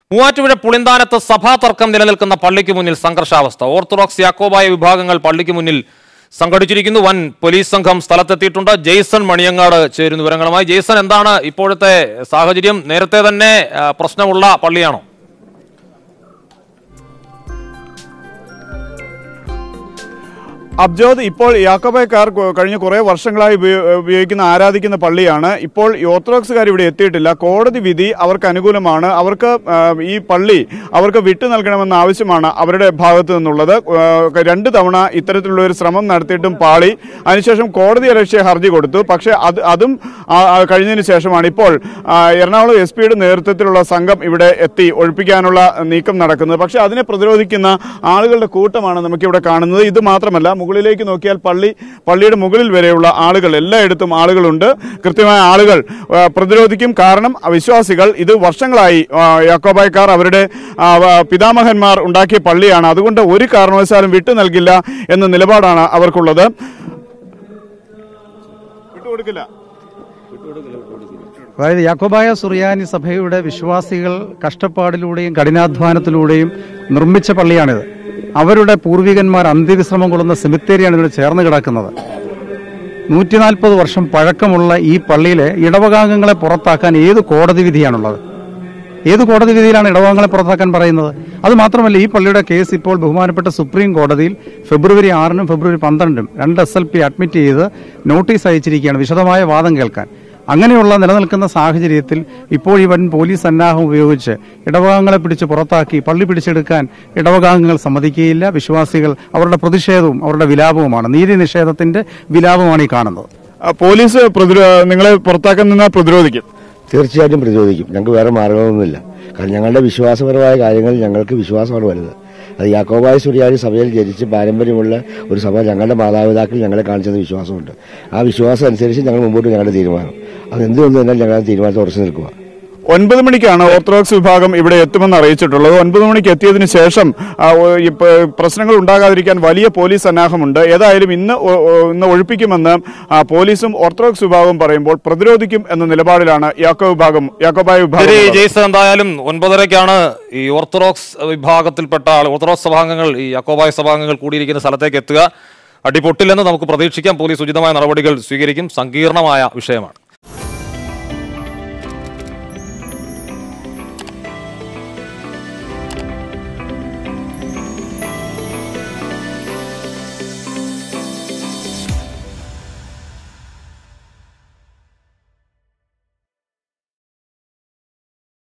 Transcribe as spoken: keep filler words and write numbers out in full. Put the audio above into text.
മൂവാറ്റുപുഴ പുളിന്താനത്ത് സഭാ തർക്കം നിലനിൽക്കുന്ന പള്ളിക്ക് മുന്നിൽ സംഘർഷാവസ്ഥ. ഓർത്തഡോക്സ് യാക്കോബായ വിഭാഗങ്ങൾ പള്ളിക്ക് മുന്നിൽ സംഘടിച്ചിരിക്കുന്നു. വൻ പോലീസ് സംഘം സ്ഥലത്തെത്തിയിട്ടുണ്ട്. ജെയ്സൺ മണിയങ്ങാട് ചേരുന്ന വിവരങ്ങളുമായി. ജെയ്സൺ, എന്താണ് ഇപ്പോഴത്തെ സാഹചര്യം? നേരത്തെ തന്നെ പ്രശ്നമുള്ള പള്ളിയാണോ? അബ്ജോദ്, ഇപ്പോൾ യാക്കോബായക്കാർ കഴിഞ്ഞ കുറേ വർഷങ്ങളായി ഉപയോഗിക്കുന്ന ആരാധിക്കുന്ന പള്ളിയാണ്. ഇപ്പോൾ ഓർത്തഡോക്സുകാർ ഇവിടെ എത്തിയിട്ടില്ല. കോടതി വിധി അവർക്ക് അനുകൂലമാണ്. അവർക്ക് ഈ പള്ളി അവർക്ക് വിട്ടു നൽകണമെന്ന ആവശ്യമാണ് അവരുടെ ഭാഗത്തു നിന്നുള്ളത്. രണ്ട് തവണ ഇത്തരത്തിലുള്ള ഒരു ശ്രമം നടത്തിയിട്ടും പാളി. അതിനുശേഷം കോടതി അലക്ഷ്യ ഹർജി കൊടുത്തു. പക്ഷേ അത് അതും കഴിഞ്ഞതിന് ശേഷമാണ് ഇപ്പോൾ എറണാകുളം എസ് പിയുടെ നേതൃത്വത്തിലുള്ള സംഘം ഇവിടെ എത്തി ഒഴിപ്പിക്കാനുള്ള നീക്കം നടക്കുന്നത്. പക്ഷേ അതിനെ പ്രതിരോധിക്കുന്ന ആളുകളുടെ കൂട്ടമാണ് നമുക്കിവിടെ കാണുന്നത്. ഇത് മാത്രമല്ല, മുകളിലേക്ക് നോക്കിയാൽ പള്ളി പള്ളിയുടെ മുകളിൽ വരെയുള്ള ആളുകൾ, എല്ലായിടത്തും ആളുകളുണ്ട്. കൃത്യമായ ആളുകൾ പ്രതിരോധിക്കും. കാരണം വിശ്വാസികൾ ഇത് വർഷങ്ങളായി യാക്കോബായക്കാർ അവരുടെ പിതാമഹന്മാർ ഉണ്ടാക്കിയ പള്ളിയാണ്. അതുകൊണ്ട് ഒരു കാരണവശാലും വിട്ടു നൽകില്ല എന്ന നിലപാടാണ് അവർക്കുള്ളത്. വിട്ടുകൊടുക്കില്ല. അതായത് യാക്കോബായ സുറിയാനി സഭയുടെ വിശ്വാസികൾ കഷ്ടപ്പാടിലൂടെയും കഠിനാധ്വാനത്തിലൂടെയും നിർമ്മിച്ച പള്ളിയാണിത്. അവരുടെ പൂർവികന്മാർ അന്ത്യവിശ്രമം കൊള്ളുന്ന സെമിത്തേരിയാണ് ഇവിടെ ചേർന്ന് കിടക്കുന്നത്. നൂറ്റി നാൽപ്പത് വർഷം പഴക്കമുള്ള ഈ പള്ളിയിലെ ഇടവകാംഗങ്ങളെ പുറത്താക്കാൻ ഏത് കോടതി വിധിയാണുള്ളത്? ഏത് കോടതി വിധിയിലാണ് ഇടവകാംഗങ്ങളെ പുറത്താക്കാൻ പറയുന്നത്? അത് മാത്രമല്ല, ഈ പള്ളിയുടെ കേസ് ഇപ്പോൾ ബഹുമാനപ്പെട്ട സുപ്രീം കോടതിയിൽ ഫെബ്രുവരി ആറിനും ഫെബ്രുവരി പന്ത്രണ്ടിനും രണ്ട് എസ് എൽ പി അഡ്മിറ്റ് ചെയ്ത് നോട്ടീസ് അയച്ചിരിക്കുകയാണ് വിശദമായ വാദം കേൾക്കാൻ. അങ്ങനെയുള്ള നിലനിൽക്കുന്ന സാഹചര്യത്തിൽ ഇപ്പോൾ ഈ വൻ പോലീസ് സന്നാഹം ഉപയോഗിച്ച് ഇടവകാംഗങ്ങളെ പിടിച്ച് പുറത്താക്കി പള്ളി പിടിച്ചെടുക്കാൻ ഇടവകാംഗങ്ങൾ സമ്മതിക്കുകയില്ല. വിശ്വാസികൾ അവരുടെ പ്രതിഷേധവും അവരുടെ വിലാപവുമാണ്, നീതി നിഷേധത്തിന്റെ വിലാപമാണ് ഈ കാണുന്നത്. പോലീസ് നിങ്ങളെ പുറത്താക്കാൻ നിന്നാൽ പ്രതിരോധിക്കും? തീർച്ചയായിട്ടും പ്രതിരോധിക്കും. ഞങ്ങൾക്ക് വേറെ മാർഗമൊന്നുമില്ല. കാരണം ഞങ്ങളുടെ വിശ്വാസപരമായ കാര്യങ്ങളിൽ ഞങ്ങൾക്ക് വിശ്വാസമാണ് വലുത്. അത് യാക്കോബായ സുറിയാനി സഭയിൽ ജനിച്ച് പാരമ്പര്യമുള്ള ഒരു സഭ. ഞങ്ങളുടെ മാതാപിതാക്കൾ ഞങ്ങളെ കാണിച്ചത് വിശ്വാസമുണ്ട്. ആ വിശ്വാസം അനുസരിച്ച് ഞങ്ങൾ മുമ്പോട്ട് ഞങ്ങളുടെ തീരുമാനം അത് എന്തുകൊണ്ട് തന്നെ ഞങ്ങളുടെ തീരുമാനത്തിൽ ഉറച്ചു നിൽക്കുക. ഒൻപത് മണിക്കാണ് ഓർത്തഡോക്സ് വിഭാഗം ഇവിടെ എത്തുമെന്ന് അറിയിച്ചിട്ടുള്ളത്. ഒൻപത് മണിക്ക് എത്തിയതിനു ശേഷം പ്രശ്നങ്ങൾ ഉണ്ടാകാതിരിക്കാൻ വലിയ പോലീസ് സന്നാഹമുണ്ട്. ഏതായാലും ഇന്ന് ഇന്ന് ഒഴിപ്പിക്കുമെന്ന് പോലീസും ഓർത്തഡോക്സ് വിഭാഗവും പറയുമ്പോൾ പ്രതിരോധിക്കും എന്ന നിലപാടിലാണ് യാക്കോ വിഭാഗം യാക്കോബായ വിഭാഗം. ജെയ്സൺ, എന്തായാലും ഒൻപതരയ്ക്കാണ് ഈ ഓർത്തഡോക്സ് വിഭാഗത്തിൽപ്പെട്ട ആൾ ഓർത്തഡോക്സ് സഭാംഗങ്ങൾ ഈ യാക്കോബായ സഭാംഗങ്ങൾ കൂടിയിരിക്കുന്ന സ്ഥലത്തേക്ക് എത്തുക. അടിപൊട്ടില്ലെന്ന് നമുക്ക് പ്രതീക്ഷിക്കാം. പോലീസ് ഉചിതമായ നടപടികൾ സ്വീകരിക്കും. സങ്കീർണമായ വിഷയമാണ്.